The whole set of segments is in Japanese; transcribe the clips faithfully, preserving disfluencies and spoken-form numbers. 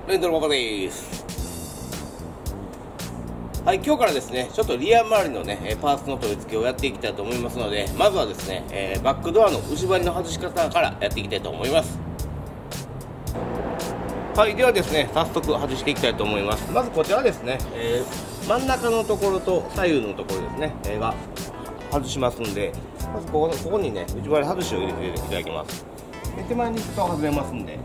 レントルモカです。はい、今日からですね、ちょっとリア周りのね、パーツの取り付けをやっていきたいと思いますので、まずはですね、えー、バックドアの内張りの外し方からやっていきたいと思います。はい、ではですね、早速外していきたいと思います。まずこちらですね、えー、真ん中のところと左右のところですね、えー、が外しますんで、まずここここにね、内張り外しを入れていただきます。で手前に行くと外れますんで。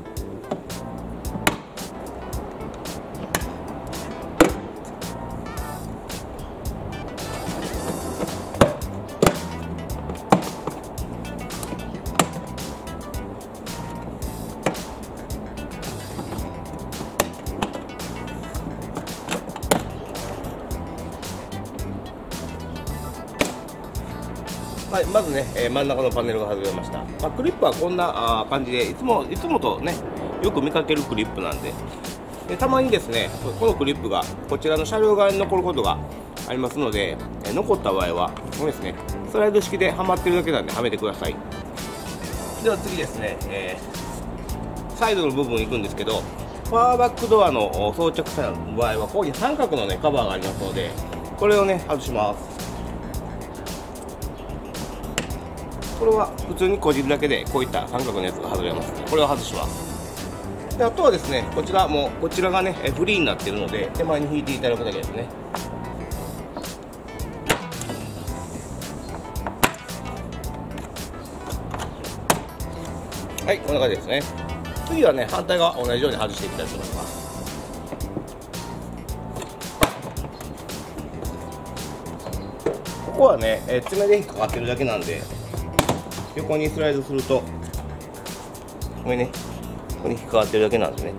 はい、まずね、えー、真ん中のパネルが外れました。まあ、クリップはこんなあ感じで、いつもいつもとね、よく見かけるクリップなんで、でたまにですね、このクリップがこちらの車両側に残ることがありますので、えー、残った場合は、ここですね、スライド式ではまってるだけなんで、はめてください。では次ですね、えー、サイドの部分行くんですけど、パワーバックドアの装着した場合は、ここに三角のね、カバーがありますので、これをね、外します。これは普通にこじるだけでこういった三角のやつが外れます。これを外します。であとはですね、こちらもこちらがねフリーになっているので、手前に引いていただくだけですね。はい、こんな感じですね。次はね、反対側同じように外していきたいと思います。ここはね、え爪で引っかかってるだけなんで、横にスライドすると、これね、ここに引っかかってるだけなんですね。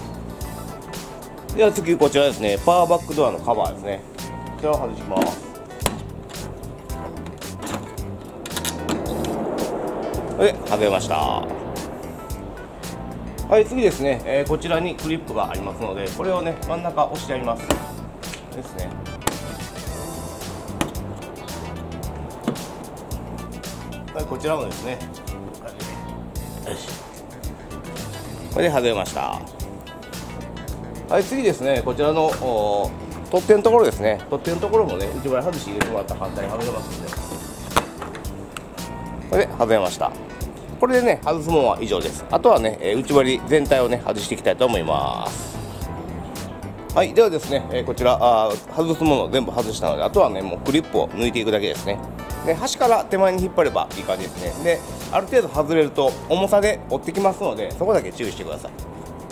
では次、こちらですね、パワーバックドアのカバーですね。こちらを外します。で、外れました。はい、次ですね、えー、こちらにクリップがありますので、これをね、真ん中押してやります。ですね。はい、こちらもですね、よし、これで外れました。はい、次ですね、こちらの取っ手のところですね、取っ手のところもね、内張り外し入れてもらったら簡単に外れますので、これで外れました。これでね、外すものは以上です。あとはね、内張り全体をね、外していきたいと思います。はい、ではですね、こちらあ外すものを全部外したので、あとはね、もうクリップを抜いていくだけですね。で端から手前に引っ張ればいい感じですね。である程度外れると重さで折ってきますので、そこだけ注意してください。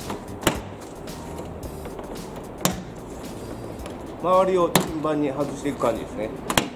周りを順番に外していく感じですね。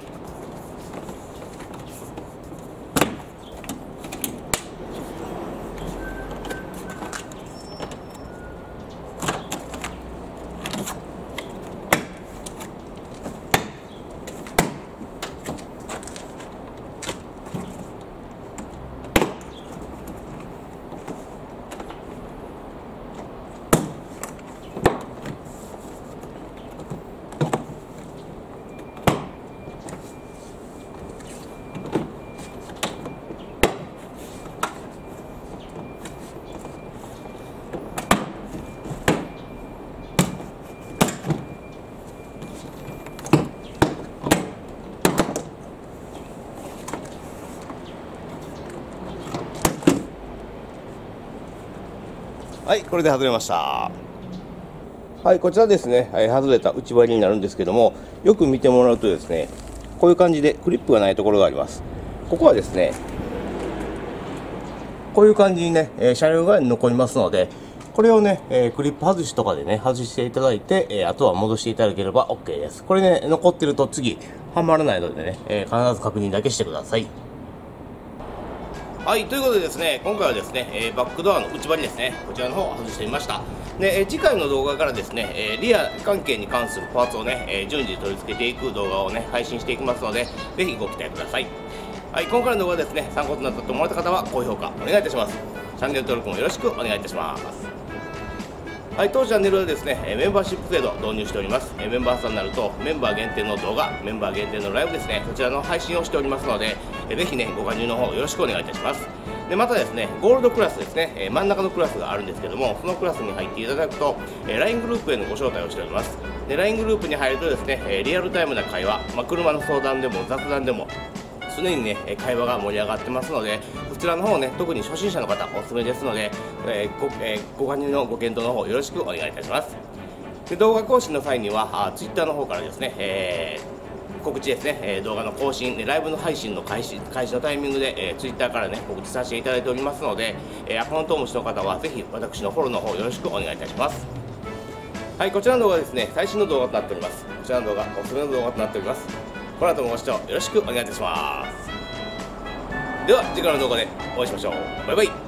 はい、これで外れました。はい、こちらですね、外れた内張りになるんですけども、よく見てもらうとですね、こういう感じでクリップがないところがあります。ここはですね、こういう感じにね、車両側に残りますので、これをね、クリップ外しとかでね、外していただいて、あとは戻していただければ オーケー です。これね、残ってると次、はまらないのでね、必ず確認だけしてください。はい、ということでですね、今回はですね、えー、バックドアの内張りですね、こちらの方を外してみました。で、えー、次回の動画からですね、えー、リア関係に関するパーツをね、えー、順次取り付けていく動画をね、配信していきますので、ぜひご期待ください。はい、今回の動画ですね、参考となったと思われた方は高評価お願いいたします。チャンネル登録もよろしくお願いいたします。はい、当チャンネルはですね、メンバーシップ制度を導入しております。メンバーさんになると、メンバー限定の動画、メンバー限定のライブですね、こちらの配信をしておりますので、ぜひね、ご加入の方よろしくお願いいたします。 でまたですね、ゴールドクラスですね、えー、真ん中のクラスがあるんですけども、そのクラスに入っていただくと、えー、ライン グループへのご招待をしております。で ライン グループに入るとですね、えー、リアルタイムな会話、まあ、車の相談でも雑談でも常にね会話が盛り上がってますので、こちらの方ね、特に初心者の方おすすめですので、えー ご, えーご加入のご検討の方よろしくお願いいたします。で動画更新の際にはあ Twitter の方からですね、えー告知ですね、えー、動画の更新、ライブの配信の開始開始のタイミングで、えー、Twitter からね告知させていただいておりますので、えー、アカウントをお持ちの方はぜひ私のフォローの方よろしくお願いいたします。はい、こちらの動画はですね、最新の動画となっております。こちらの動画、おすすめの動画となっております。この後もご視聴よろしくお願いいたします。では次回の動画でお会いしましょう。バイバイ。